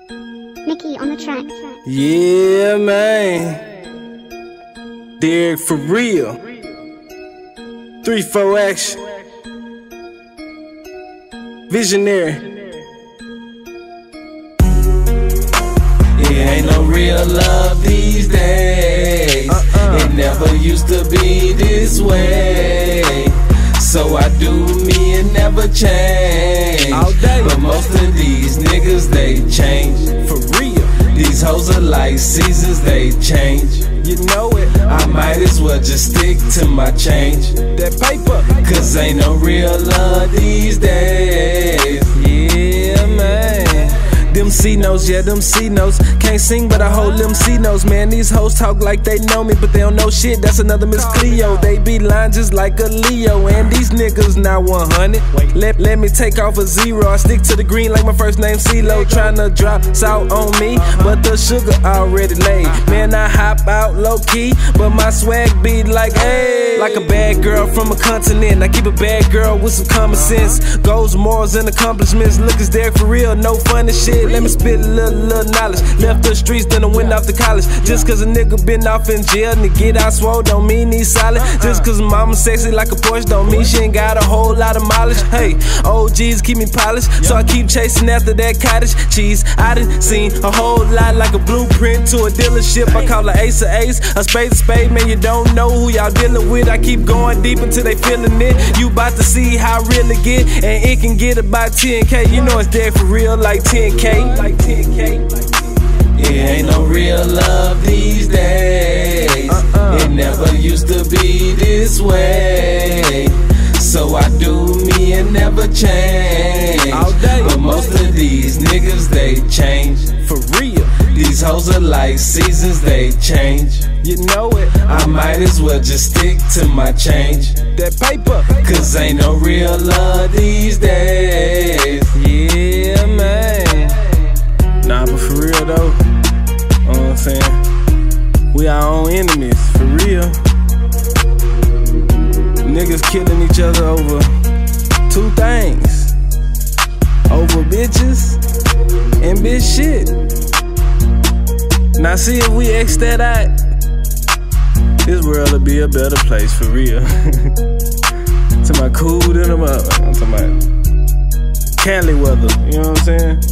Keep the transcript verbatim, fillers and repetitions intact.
Mickey on the track. Yeah, man. Derek for real. three four action. Visionary. It ain't no real love these days. Uh-uh. It never used to be this way. So I do me and never change. All day. But most of these niggas, they change. For real. These hoes are like seasons, they change. You know it. I might as well just stick to my change. That paper. Cause ain't no real love these days. Yeah, man. Them C-notes, yeah, them C-notes. Can't sing, but I hold them C-notes. Man, these hoes talk like they know me, but they don't know shit. That's another Miss Cleo. They be lying just like a Leo. And these niggas not one hundred. Let, let me take off a zero. I stick to the green like my first name C-Lo. Tryna drop salt on me, but the sugar already laid. Man, I hop out low-key, but my swag be like, hey. Like a bad girl from a continent. I keep a bad girl with some common sense. Goals, morals, and accomplishments. Look, it's there for real, no funny shit. Let me spit a little, little knowledge. Left the streets, then I went off to college. Just cause a nigga been off in jail and to get out swole don't mean he's solid. Just cause mama sexy like a Porsche don't mean she ain't got a whole lot of mileage. Hey, O Gs keep me polished, so I keep chasing after that cottage cheese. I done seen a whole lot like a blueprint to a dealership. I call her ace a ace, a spade a spade. Man, you don't know who y'all dealing with. I keep going deep until they feeling it. You bout to see how real it get, and it can get about ten K. You know it's dead for real like ten K. Like ten K. It ain't no real love these days. Uh-uh. It never used to be this way. So I do me and never change. All day. But most of these niggas, they change. For real. These hoes are like seasons, they change. You know it. I might as well just stick to my change. That paper. Cause ain't no real love these days. Yeah, man. Nah, but for real though, you know what I'm saying? We our own enemies, for real. Niggas killing each other over two things. Over bitches and bitch shit. Now see if we X that out, this world will be a better place, for real. To my cool to them up. I'm talking about Cali weather, you know what I'm saying?